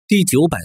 第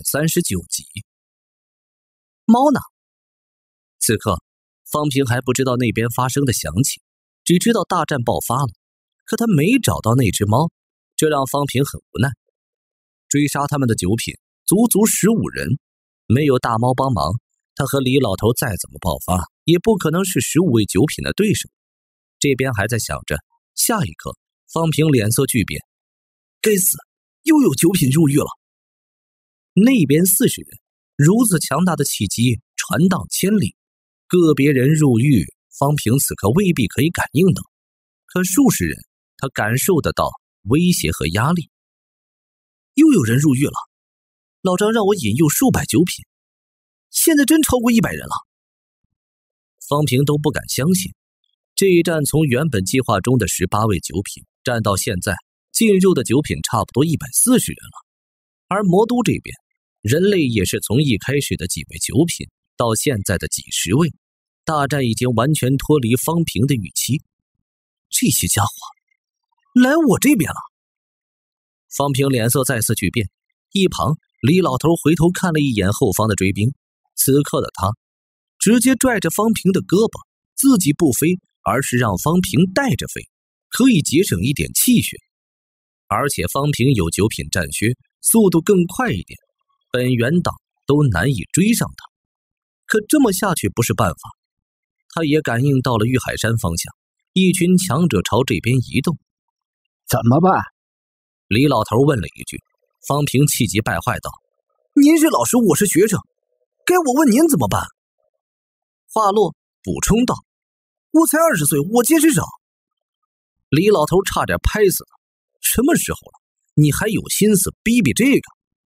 939集。猫呢？此刻方平还不知道那边发生的详情，只知道大战爆发了，可他没找到那只猫，这让方平很无奈。追杀他们的九品足足15人，没有大猫帮忙，他和李老头再怎么爆发也不可能是15位九品的对手。这边还在想着，下一刻方平脸色巨变，该死，又有九品入狱了。那边40人，如此强大的气机传荡千里，个别人入狱，方平此刻未必可以感应到，可数十人他感受得到威胁和压力。又有人入狱了，老张让我引诱数百九品，现在真超过100人了。方平都不敢相信，这一战从原本计划中的18位九品战到现在进入的九品差不多140人了。而魔都这边，人类也是从一开始的几位九品到现在的几十位，大战已经完全脱离方平的预期。这些家伙来我这边了。方平脸色再次巨变，一旁李老头回头看了一眼后方的追兵，此刻的他直接拽着方平的胳膊，自己不飞，而是让方平带着飞，可以节省一点气血。而且方平有九品战靴，速度更快一点，本元党都难以追上他。可这么下去不是办法，他也感应到了玉海山方向，一群强者朝这边移动。 怎么办？ 李老头问了一句。方平气急败坏道：您是老师，我是学生，该我问您怎么办？话落补充道：我才20岁，我见识少。李老头差点拍死他，什么时候了，你还有心思逼逼这个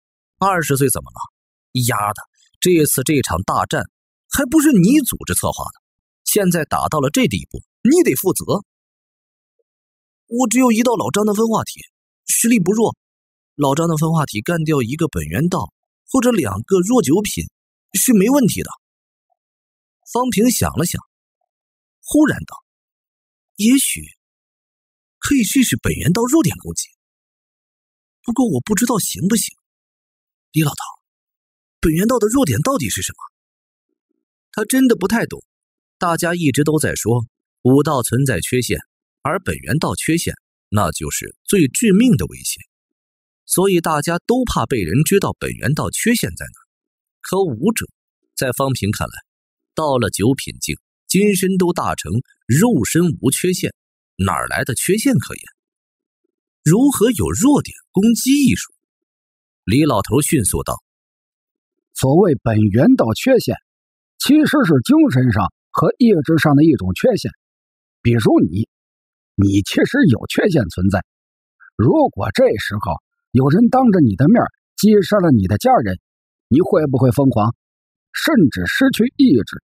？20岁怎么了？丫的，这次这场大战还不是你组织策划的，现在打到了这地步，你得负责。我只有一道老张的分化体，实力不弱，老张的分化体干掉一个本源道或者2个弱九品是没问题的。方平想了想，忽然道：也许可以试试本源道弱点攻击，不过我不知道行不行。李老头，本源道的弱点到底是什么？他真的不太懂。大家一直都在说武道存在缺陷，而本源道缺陷那就是最致命的威胁，所以大家都怕被人知道本源道缺陷在哪。可武者在方平看来，到了九品境，金身都大成，肉身无缺陷，哪来的缺陷可言？如何有弱点攻击艺术？李老头迅速道： 所谓本源道缺陷，其实是精神上和意志上的一种缺陷。比如你其实有缺陷存在，如果这时候有人当着你的面击杀了你的家人，你会不会疯狂，甚至失去意志？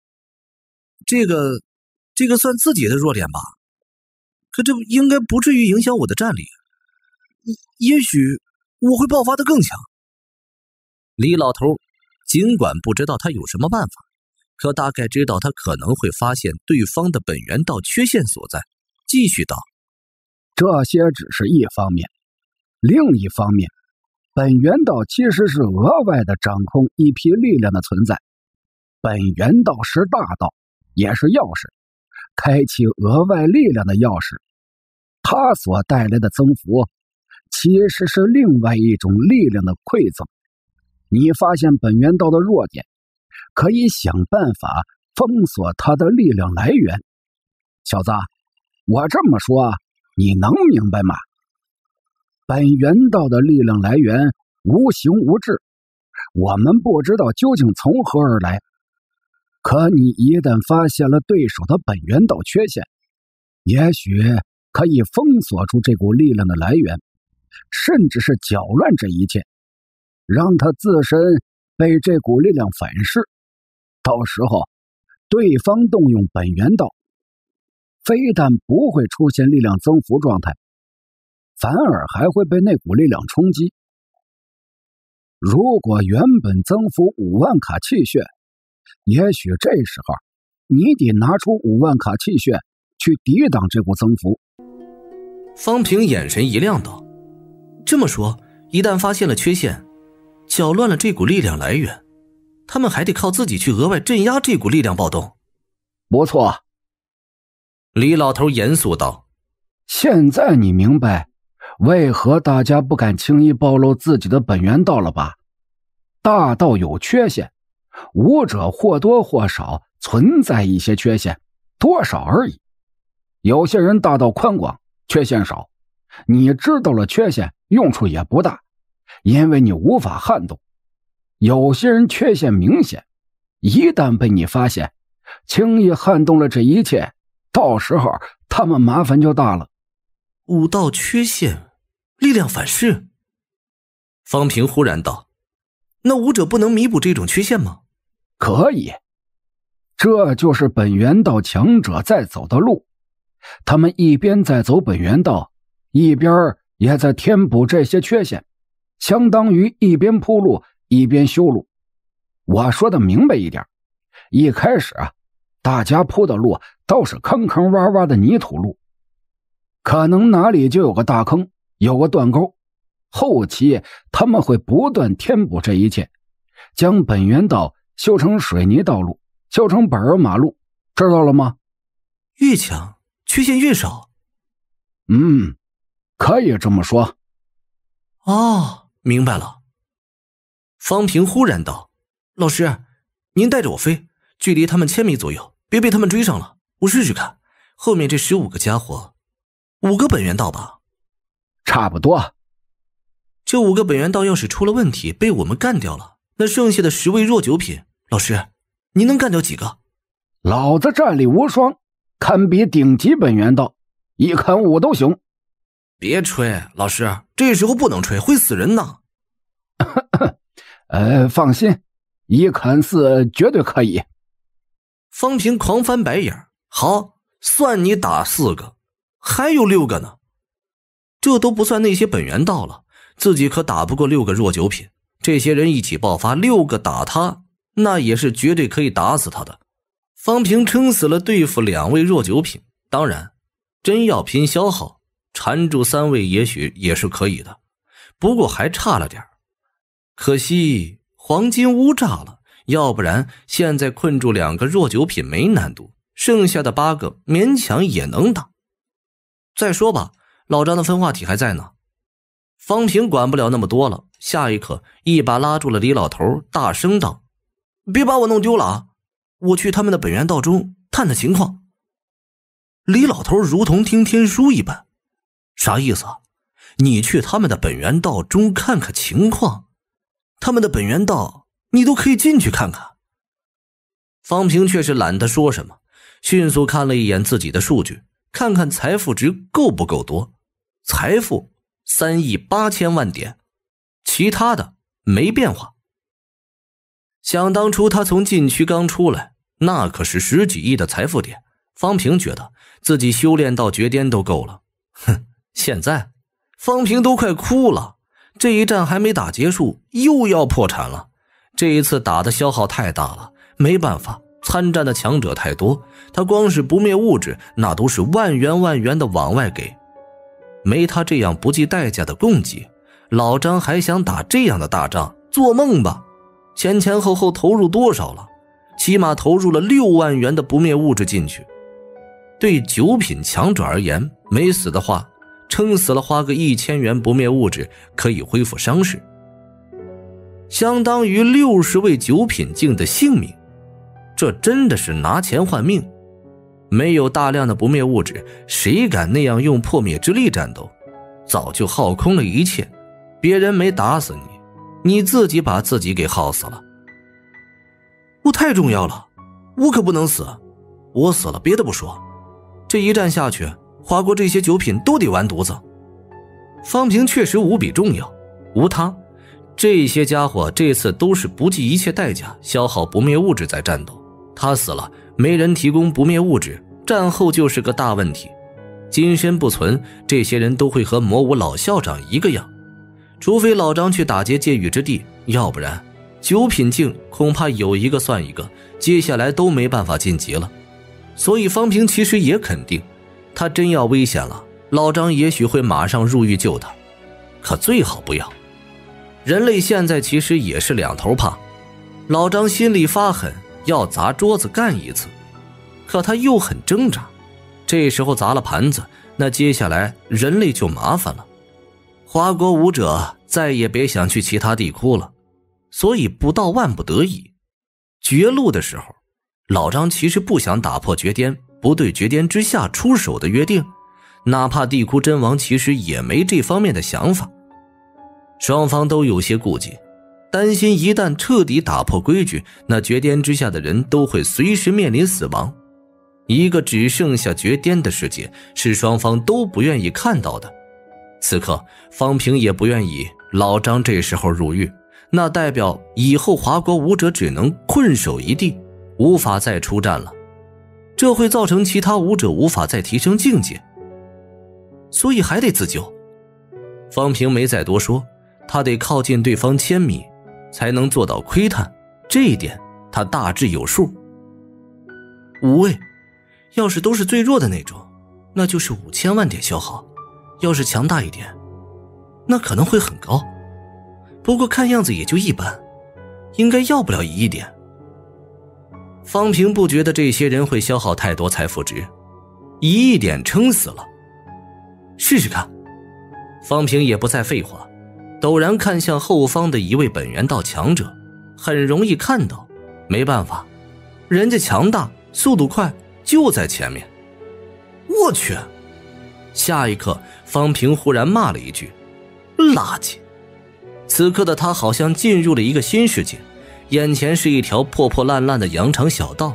这个算自己的弱点吧，可这应该不至于影响我的战力，也许我会爆发得更强。李老头尽管不知道他有什么办法，可大概知道他可能会发现对方的本源道缺陷所在，继续道： 这些只是一方面，另一方面，本源道其实是额外的掌控一批力量的存在。本源道是大道，也是钥匙，开启额外力量的钥匙。它所带来的增幅其实是另外一种力量的馈赠。你发现本源道的弱点，可以想办法封锁它的力量来源。小子，我这么说你能明白吗？本源道的力量来源无形无质，我们不知道究竟从何而来。可你一旦发现了对手的本源道缺陷，也许可以封锁住这股力量的来源，甚至是搅乱这一切，让他自身被这股力量反噬。到时候对方动用本源道，非但不会出现力量增幅状态，反而还会被那股力量冲击。如果原本增幅5万卡气血，也许这时候你得拿出5万卡气血去抵挡这股增幅。 方平眼神一亮道：这么说，一旦发现了缺陷， 搅乱了这股力量来源，他们还得靠自己去额外镇压这股力量暴动。 不错， 李老头严肃道， 现在你明白为何大家不敢轻易暴露自己的本源道了吧？大道有缺陷，武者或多或少存在一些缺陷，多少而已。有些人大道宽广，缺陷少，你知道了缺陷，用处也不大，因为你无法撼动。有些人缺陷明显，一旦被你发现，轻易撼动了这一切，到时候他们麻烦就大了。 武道缺陷，力量反噬。方平忽然道，那武者不能弥补这种缺陷吗？ 可以，这就是本源道强者在走的路。他们一边在走本源道，一边也在填补这些缺陷，相当于一边铺路一边修路。我说的明白一点，一开始大家铺的路都是坑坑洼洼的泥土路，可能哪里就有个大坑，有个断沟，后期他们会不断填补这一切，将本源道修成水泥道路，修成柏油马路，知道了吗？ 越强缺陷越少。 可以这么说。 哦，明白了。方平忽然道，老师，您带着我飞，距离他们1000米左右，别被他们追上了，我试试看，后面这15个家伙，5个本源道吧？ 差不多。 这5个本源道要是出了问题，被我们干掉了，那剩下的10位弱九品，老师，您能干掉几个？ 老子战力无双，堪比顶级本源道，一砍5都行。 别吹，老师，这时候不能吹，会死人呢。 放心，一砍4绝对可以。 方平狂翻白眼，好，算你打4个，还有6个呢。这都不算那些本源道了，自己可打不过6个弱九品，这些人一起爆发，6个打他，那也是绝对可以打死他的。方平撑死了对付2位弱九品，当然真要拼消耗，缠住3位也许也是可以的，不过还差了点，可惜黄金屋炸了，要不然现在困住2个弱九品没难度，剩下的8个勉强也能打。再说吧，老张的分化体还在呢。方平管不了那么多了，下一刻一把拉住了李老头，大声道，别把我弄丢了啊，我去他们的本源道中探探情况。李老头如同听天书一般，啥意思啊？你去他们的本源道中看看情况？他们的本源道你都可以进去看看。方平却是懒得说什么，迅速看了一眼自己的数据，看看财富值够不够多。财富3亿8千万点，其他的没变化。想当初他从禁区刚出来，那可是10几亿的财富点，方平觉得自己修炼到绝巅都够了。现在方平都快哭了，这一战还没打结束，又要破产了。这一次打的消耗太大了，没办法，参战的强者太多，他光是不灭物质那都是万元万元的往外给。没他这样不计代价的供给，老张还想打这样的大仗，做梦吧。前后投入多少了？起码投入了6万元的不灭物质进去。对9品强者而言，没死的话，撑死了花个1000元不灭物质可以恢复伤势，相当于60位9品境的性命，这真的是拿钱换命。没有大量的不灭物质，谁敢那样用破灭之力战斗？早就耗空了一切，别人没打死你，你自己把自己给耗死了。我太重要了，我可不能死，我死了别的不说，这一战下去，华国这些9品都得完犊子。方平确实无比重要，无他，这些家伙这次都是不计一切代价消耗不灭物质在战斗，他死了，没人提供不灭物质，战后就是个大问题。金身不存，这些人都会和魔武老校长一个样，除非老张去打劫界域之地，要不然9品境恐怕有一个算一个，接下来都没办法晋级了。所以方平其实也肯定，他真要危险了，老张也许会马上入狱救他，可最好不要。 人类现在其实也是两头怕，老张心里发狠，要砸桌子干一次，可他又很挣扎，这时候砸了盘子，那接下来人类就麻烦了。华国武者再也别想去其他地窟了，所以不到万不得已，绝路的时候，老张其实不想打破绝巅不对绝巅之下出手的约定，哪怕地窟真王其实也没这方面的想法。双方都有些顾忌，担心一旦彻底打破规矩，那绝巅之下的人都会随时面临死亡。一个只剩下绝巅的世界，是双方都不愿意看到的。此刻方平也不愿意老张这时候入狱，那代表以后华国武者只能困守一地，无法再出战了，这会造成其他武者无法再提升境界，所以还得自救。方平没再多说，他得靠近对方1000米才能做到窥探，这一点他大致有数。5位，要是都是最弱的那种，那就是5000万点消耗，要是强大一点，那可能会很高，不过看样子也就一般，应该要不了1亿点。方平不觉得这些人会消耗太多财富值，1亿点撑死了。试试看。方平也不再废话，陡然看向后方的一位本源道强者，很容易看到，没办法，人家强大，速度快，就在前面。我去！下一刻，方平忽然骂了一句：“垃圾！”此刻的他好像进入了一个新世界，眼前是一条破破烂烂的羊肠小道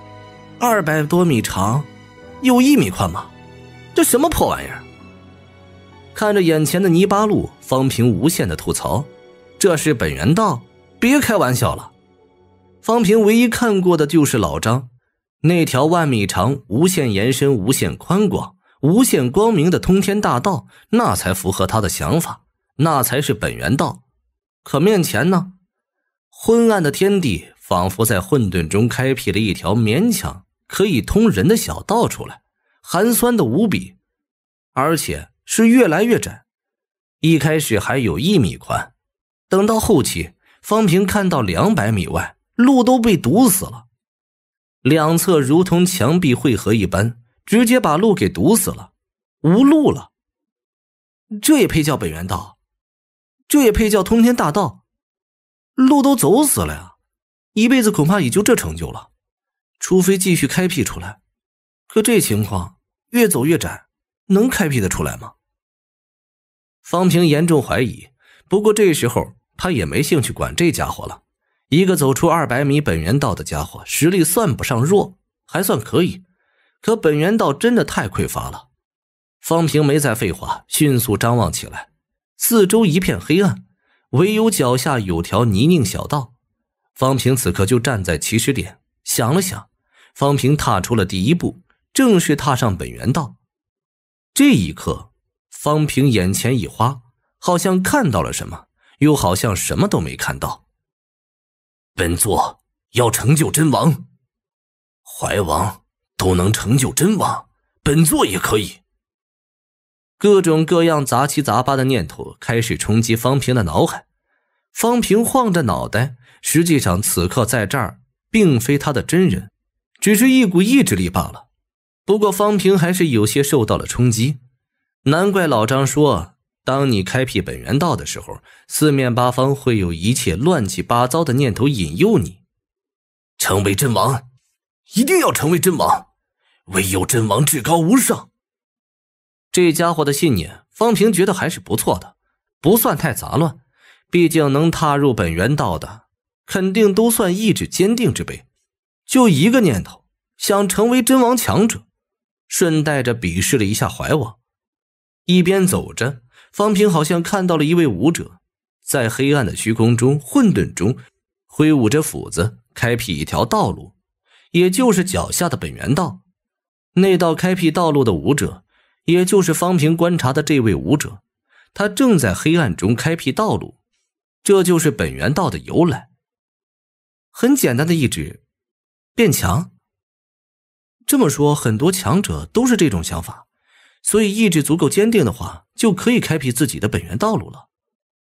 ，200多米长，有1米宽吗？这什么破玩意儿？看着眼前的泥巴路，方平无限的吐槽：“这是本源道？别开玩笑了！”方平唯一看过的就是老张那条1米长、无限延伸、无限宽广、无限光明的通天大道，那才符合他的想法，那才是本源道。可面前呢，昏暗的天地仿佛在混沌中开辟了一条勉强可以通人的小道出来，寒酸的无比，而且是越来越窄，一开始还有1米宽，等到后期，方平看到200米外，路都被堵死了，两侧如同墙壁汇合一般，直接把路给堵死了，无路了。这也配叫本源道？这也配叫通天大道？路都走死了呀，一辈子恐怕也就这成就了，除非继续开辟出来，可这情况越走越窄，能开辟得出来吗？方平严重怀疑，不过这时候他也没兴趣管这家伙了。一个走出200米本源道的家伙，实力算不上弱，还算可以，可本源道真的太匮乏了。方平没再废话，迅速张望起来，四周一片黑暗，唯有脚下有条泥泞小道。方平此刻就站在起始点，想了想，方平踏出了第一步，正式踏上本源道。这一刻，方平眼前一花，好像看到了什么，又好像什么都没看到。本座要成就真王，怀王都能成就真王，本座也可以。各种各样杂七杂八的念头开始冲击方平的脑海。方平晃着脑袋，实际上此刻在这儿并非他的真人，只是一股意志力罢了。不过方平还是有些受到了冲击，难怪老张说，当你开辟本源道的时候，四面八方会有一切乱七八糟的念头引诱你。成为真王，一定要成为真王，唯有真王至高无上。这家伙的信念，方平觉得还是不错的，不算太杂乱，毕竟能踏入本源道的，肯定都算意志坚定之辈。就一个念头，想成为真王强者，顺带着鄙视了一下怀王。一边走着，方平好像看到了一位武者，在黑暗的虚空中、混沌中，挥舞着斧子，开辟一条道路，也就是脚下的本源道。那道开辟道路的武者，也就是方平观察的这位武者，他正在黑暗中开辟道路，这就是本源道的由来。很简单的意志，变强。这么说，很多强者都是这种想法，所以意志足够坚定的话，就可以开辟自己的本源道路了。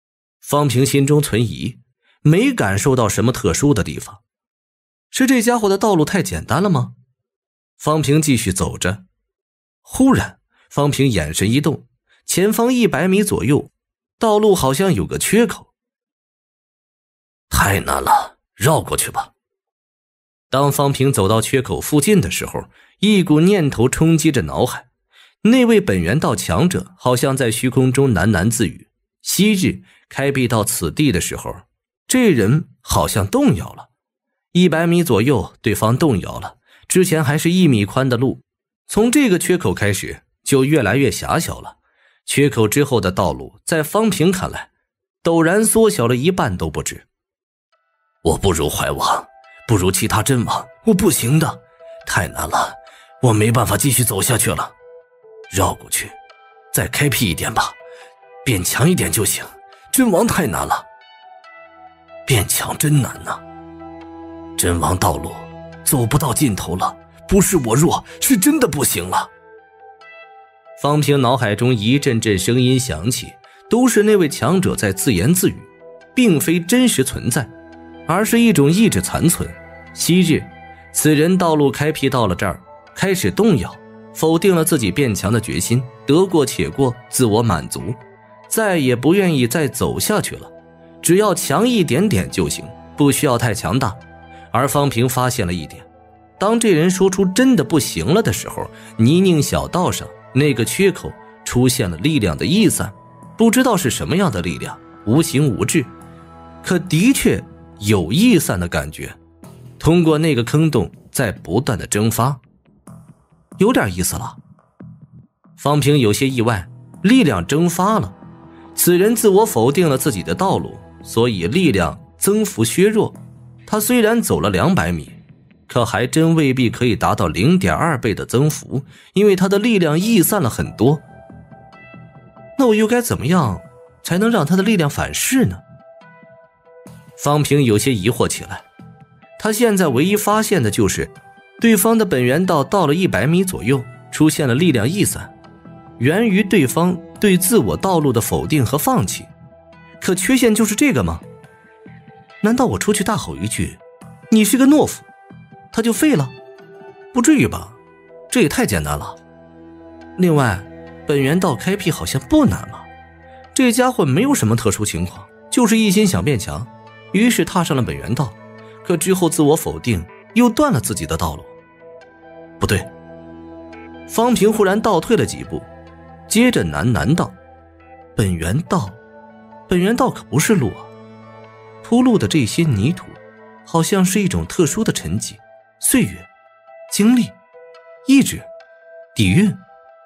方平心中存疑，没感受到什么特殊的地方。是这家伙的道路太简单了吗？方平继续走着，忽然方平眼神一动，前方100米左右，道路好像有个缺口。太难了，绕过去吧。当方平走到缺口附近的时候，一股念头冲击着脑海。那位本源道强者好像在虚空中喃喃自语，昔日开辟到此地的时候，这人好像动摇了。100米左右，对方动摇了，之前还是1米宽的路，从这个缺口开始就越来越狭小了。缺口之后的道路在方平看来陡然缩小了一半都不止。我不如怀王，不如其他真王，我不行的，太难了，我没办法继续走下去了。绕过去，再开辟一点吧，变强一点就行，真王太难了。变强真难啊，真王道路走不到尽头了，不是我弱，是真的不行了。方平脑海中一阵阵声音响起，都是那位强者在自言自语，并非真实存在，而是一种意志残存。昔日此人道路开辟到了这儿，开始动摇，否定了自己变强的决心，得过且过，自我满足，再也不愿意再走下去了，只要强一点点就行，不需要太强大。而方平发现了一点，当这人说出真的不行了的时候，泥泞小道上那个缺口出现了力量的溢散，不知道是什么样的力量，无形无质，可的确有溢散的感觉，通过那个坑洞在不断的蒸发，有点意思了。方平有些意外，力量蒸发了，此人自我否定了自己的道路，所以力量增幅削弱。他虽然走了200米，可还真未必可以达到 0.2 倍的增幅，因为他的力量溢散了很多。那我又该怎么样才能让他的力量反噬呢？方平有些疑惑起来。他现在唯一发现的就是对方的本源道到了100米左右出现了力量溢散，源于对方对自我道路的否定和放弃。可缺陷就是这个吗？难道我出去大吼一句你是个懦夫，他就废了？不至于吧，这也太简单了。另外本源道开辟好像不难了，这家伙没有什么特殊情况，就是一心想变强，于是踏上了本源道，可之后自我否定，又断了自己的道路。不对，方平忽然倒退了几步，接着喃喃道，本源道可不是路啊，铺路的这些泥土好像是一种特殊的沉积、岁月、经历、意志、底蕴。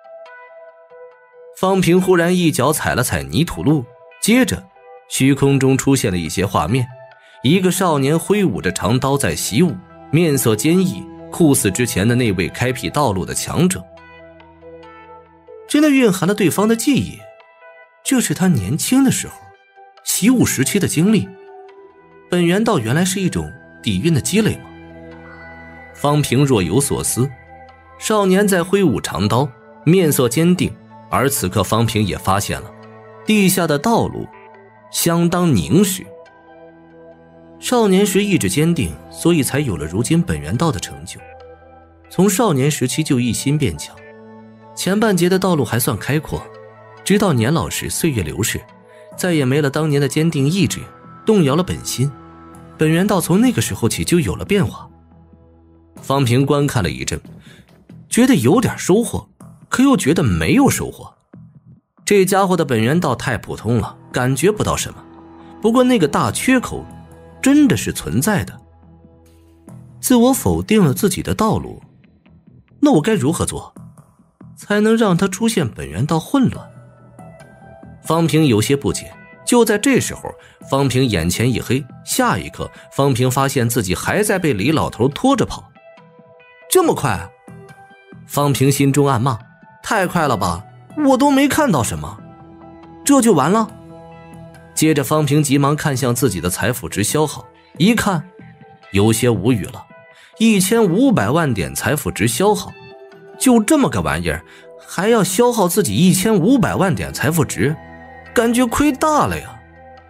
方平忽然一脚踩了踩泥土路，接着虚空中出现了一些画面，一个少年挥舞着长刀在习武，面色坚毅，酷似之前的那位开辟道路的强者。真的蕴含了对方的记忆，这是他年轻的时候习武时期的经历。本源道原来是一种底蕴的积累吗？方平若有所思，少年在挥舞长刀，面色坚定，而此刻方平也发现了地下的道路相当凝实。少年时意志坚定，所以才有了如今本源道的成就。从少年时期就一心变强，前半截的道路还算开阔，直到年老时岁月流逝，再也没了当年的坚定意志，动摇了本心，本源道从那个时候起就有了变化。方平观看了一阵，觉得有点收获，可又觉得没有收获。这家伙的本源道太普通了，感觉不到什么。不过那个大缺口真的是存在的。自我否定了自己的道路，那我该如何做才能让它出现本源道混乱？方平有些不解。就在这时候，方平眼前一黑，下一刻方平发现自己还在被李老头拖着跑。这么快啊！方平心中暗骂，太快了吧，我都没看到什么，这就完了。接着方平急忙看向自己的财富值消耗，一看有些无语了，1500万点财富值消耗，就这么个玩意儿还要消耗自己1500万点财富值，感觉亏大了呀。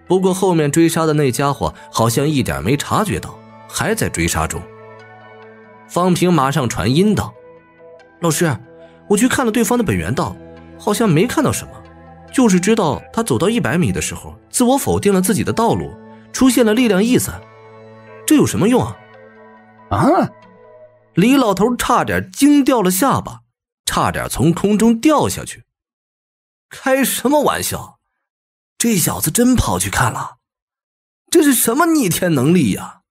不过后面追杀的那家伙好像一点没察觉到，还在追杀中。方平马上传音道：老师，我去看了对方的本源道，好像没看到什么，就是知道他走到100米的时候自我否定了自己的道路，出现了力量意散，这有什么用啊？李老头差点惊掉了下巴，差点从空中掉下去。开什么玩笑，这小子真跑去看了，这是什么逆天能力呀？